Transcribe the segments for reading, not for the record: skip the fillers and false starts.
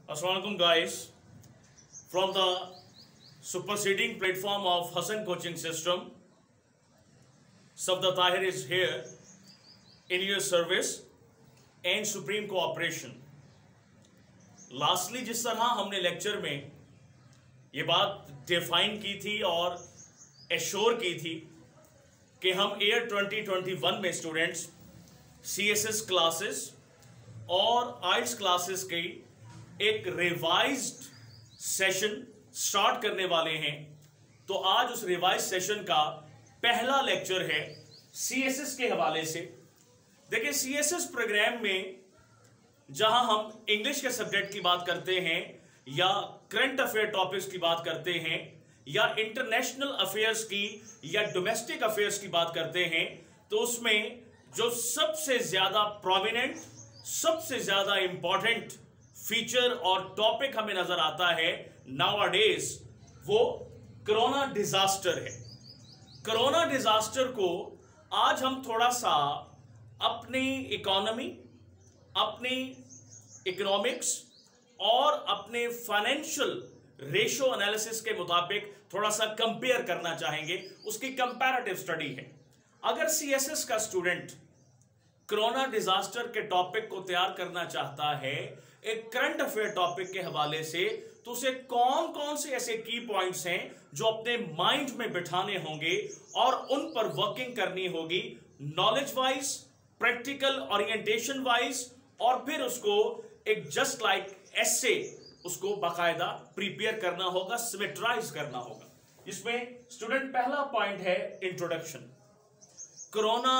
Assalamualaikum guys, from the superseding platform of Hassan Coaching System, Sabda Tahir is here in your service and supreme cooperation. Lastly, जिस तरह हमने lecture में ये बात define की थी और एश्योर की थी कि हम ईयर 2021 में स्टूडेंट्स CSS क्लासेस और आइल्स क्लासेस की एक रिवाइज्ड सेशन स्टार्ट करने वाले हैं। तो आज उस रिवाइज सेशन का पहला लेक्चर है CSS के हवाले से। देखिए, CSS प्रोग्राम में जहां हम इंग्लिश के सब्जेक्ट की बात करते हैं या करंट अफेयर टॉपिक्स की बात करते हैं या इंटरनेशनल अफेयर्स की या डोमेस्टिक अफेयर्स की बात करते हैं, तो उसमें जो सबसे ज्यादा प्रोमिनेंट, सबसे ज्यादा इंपॉर्टेंट फीचर और टॉपिक हमें नजर आता है नाउअडेज, वो कोरोना डिजास्टर है। कोरोना डिजास्टर को आज हम थोड़ा सा अपनी इकोनॉमी, अपनी इकोनॉमिक्स और अपने फाइनेंशियल रेशो एनालिसिस के मुताबिक थोड़ा सा कंपेयर करना चाहेंगे। उसकी कंपैरेटिव स्टडी है। अगर CSS का स्टूडेंट कोरोना डिजास्टर के टॉपिक को तैयार करना चाहता है एक करंट अफेयर टॉपिक के हवाले से, तो उसे कौन कौन से ऐसे की पॉइंट्स हैं जो अपने माइंड में बिठाने होंगे और उन पर वर्किंग करनी होगी, knowledge wise, practical orientation wise, और फिर उसको एक जस्ट लाइक एसे उसको बाकायदा प्रिपेयर करना होगा, सिमेट्राइज करना होगा। इसमें स्टूडेंट पहला पॉइंट है इंट्रोडक्शन। कोरोना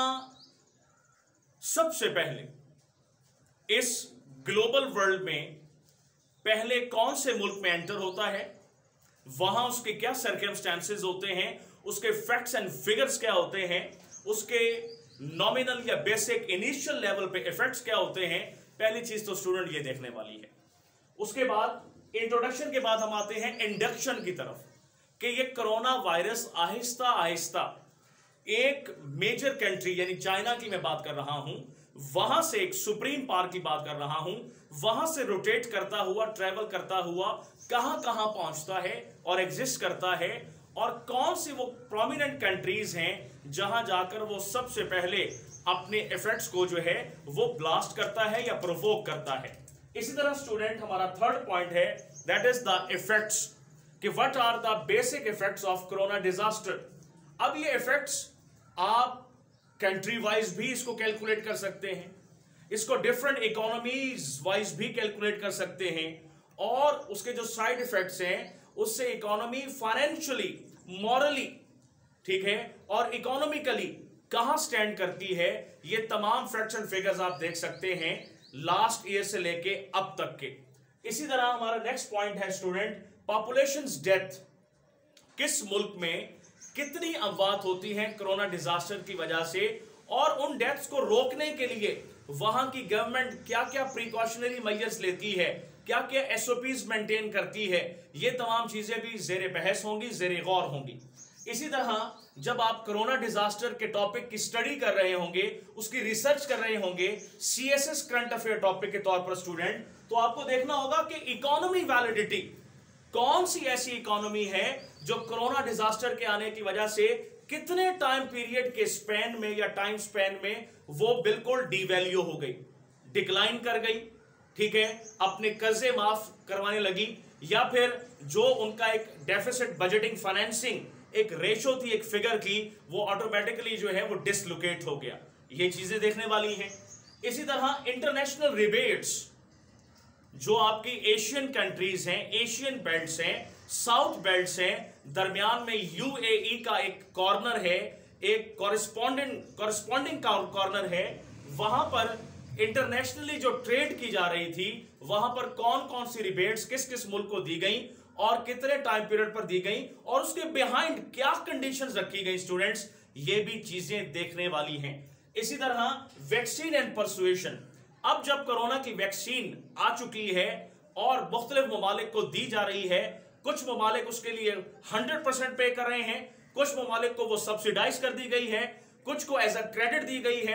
सबसे पहले इस ग्लोबल वर्ल्ड में पहले कौन से मुल्क में एंटर होता है, वहां उसके क्या सर्कमस्टेंसेस होते हैं, उसके फैक्ट्स एंड फिगर्स क्या होते हैं, उसके नॉमिनल या बेसिक इनिशियल लेवल पे इफेक्ट्स क्या होते हैं, पहली चीज तो स्टूडेंट ये देखने वाली है। उसके बाद इंट्रोडक्शन के बाद हम आते हैं इंडक्शन की तरफ कि ये कोरोना वायरस आहिस्ता आहिस्ता एक मेजर कंट्री यानी चाइना की मैं बात कर रहा हूं, वहां से एक सुप्रीम पावर की बात कर रहा हूं, वहां से रोटेट करता हुआ, ट्रेवल करता हुआ कहां कहां पहुंचता है और एग्जिस्ट करता है, और कौन सी वो प्रोमिनेंट कंट्रीज हैं जहां जाकर वो सबसे पहले अपने इफेक्ट्स को जो है वो ब्लास्ट करता है या प्रोवोक करता है। इसी तरह स्टूडेंट हमारा थर्ड पॉइंट है, दैट इज द इफेक्ट्स, कि what are the basic effects of corona disaster. अब ये इफेक्ट्स आप कंट्री वाइज भी इसको कैलकुलेट कर सकते हैं, इसको डिफरेंट इकोनॉमीज वाइज भी कैलकुलेट कर सकते हैं, और उसके जो साइड इफेक्ट्स हैं उससे इकोनॉमी फाइनेंशियली, मॉरली, ठीक है, और इकोनॉमिकली कहां स्टैंड करती है, ये तमाम फैक्ट्स एंड फिगर्स आप देख सकते हैं लास्ट ईयर से लेके अब तक के। इसी तरह हमारा नेक्स्ट पॉइंट है स्टूडेंट पॉपुलेशंस डेथ। किस मुल्क में कितनी अमवात होती हैं कोरोना डिजास्टर की वजह से, और उन डेथ्स को रोकने के लिए वहां की गवर्नमेंट क्या क्या प्रिकॉशनरी मेजर्स लेती है, क्या क्या SOPs मेंटेन करती है, ये तमाम चीजें भी जेर बहस होंगी, जेर गौर होंगी। इसी तरह जब आप कोरोना डिजास्टर के टॉपिक की स्टडी कर रहे होंगे, उसकी रिसर्च कर रहे होंगे CSS करंट अफेयर टॉपिक के तौर पर स्टूडेंट, तो आपको देखना होगा कि इकोनॉमी वैलिडिटी, कौन सी ऐसी इकोनॉमी है जो कोरोना डिजास्टर के आने की वजह से कितने टाइम पीरियड के स्पैन में या टाइम स्पैन में वो बिल्कुल डीवैल्यू हो गई, डिक्लाइन कर गई, ठीक है, अपने कर्जे माफ करवाने लगी, या फिर जो उनका एक डेफिसिट बजटिंग फाइनेंसिंग एक रेशो थी, एक फिगर की, वो ऑटोमेटिकली जो है वो डिसलोकेट हो गया। ये चीजें देखने वाली हैं। इसी तरह इंटरनेशनल रिबेट्स, जो आपकी एशियन कंट्रीज हैं, एशियन बेल्ट्स हैं, साउथ बेल्ट्स हैं, दरमियान में UAE का एक कॉर्नर है, एक कॉरेस्पॉन्डिंग कॉर्नर है, वहां पर इंटरनेशनली जो ट्रेड की जा रही थी, वहां पर कौन कौन सी रिबेट्स किस किस मुल्क को दी गई और कितने टाइम पीरियड पर दी गई, और उसके बिहाइंड क्या कंडीशंस रखी गई स्टूडेंट्स, ये भी चीजें देखने वाली हैं। इसी तरह वैक्सीन एंड परसुएशन। अब जब कोरोना की वैक्सीन आ चुकी है और मुख्तलिफ ममालिक को दी जा रही है, कुछ ममालिक उसके लिए 100% पे कर रहे हैं, कुछ ममालिक को वो सब्सिडाइज कर दी गई है, कुछ को एज अ क्रेडिट दी गई है,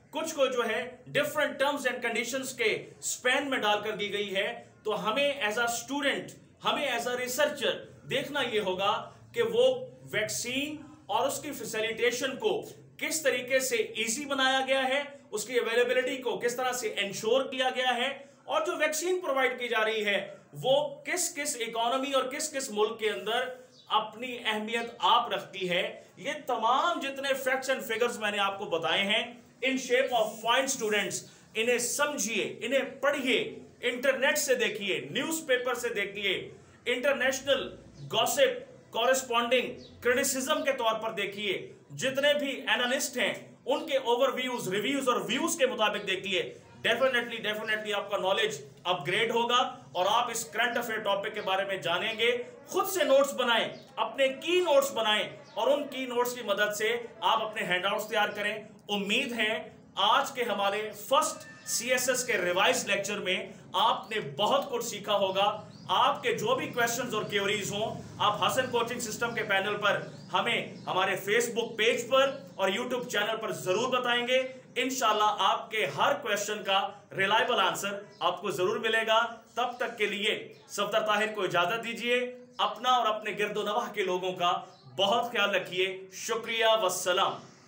कुछ को जो है डिफरेंट टर्म्स एंड कंडीशंस के स्पैन में डालकर दी गई है, तो हमें एज अ स्टूडेंट, हमें एज अ रिसर्चर देखना यह होगा कि वो वैक्सीन और उसकी फैसिलिटेशन को किस तरीके से इजी बनाया गया है, उसकी अवेलेबिलिटी को किस तरह से इंश्योर किया गया है, और जो वैक्सीन प्रोवाइड की जा रही है वो किस किस इकोनॉमी और किस किस मुल्क के अंदर अपनी अहमियत आप रखती है। ये तमाम जितने फैक्ट्स एंड फिगर्स मैंने आपको बताए हैं in shape of point students, इन्हें समझिए, इन्हें पढ़िए, इंटरनेट से देखिए, न्यूज़पेपर से देखिए, इंटरनेशनल गॉसिप, कॉरेस्पॉन्डिंग क्रिटिसिज्म के तौर पर देखिए, जितने भी एनालिस्ट हैं उनके ओवरव्यूज, रिव्यूज और व्यूज के मुताबिक देखिए। डेफिनेटली आपका नॉलेज अपग्रेड होगा और आप इस करंट अफेयर टॉपिक के बारे में जानेंगे। खुद से नोट्स बनाएं, अपने की नोट्स बनाएं और उन की नोट्स की मदद से आप अपने हैंडआउट्स तैयार करें। उम्मीद है आज के हमारे फर्स्ट सीएसएस के रिवाइज लेक्चर में आपने बहुत कुछ सीखा होगा। आपके जो भी क्वेश्चंस और क्वेरीज हों, आप हसन कोचिंग सिस्टम के पैनल पर हमें हमारे फेसबुक पेज पर और यूट्यूब चैनल पर जरूर बताएंगे। इंशाल्लाह आपके हर क्वेश्चन का रिलायबल आंसर आपको जरूर मिलेगा। तब तक के लिए सफदर ताहिर को इजाजत दीजिए। अपना और अपने गिरदोनवाह के लोगों का बहुत ख्याल रखिए। शुक्रिया, वस्सलाम।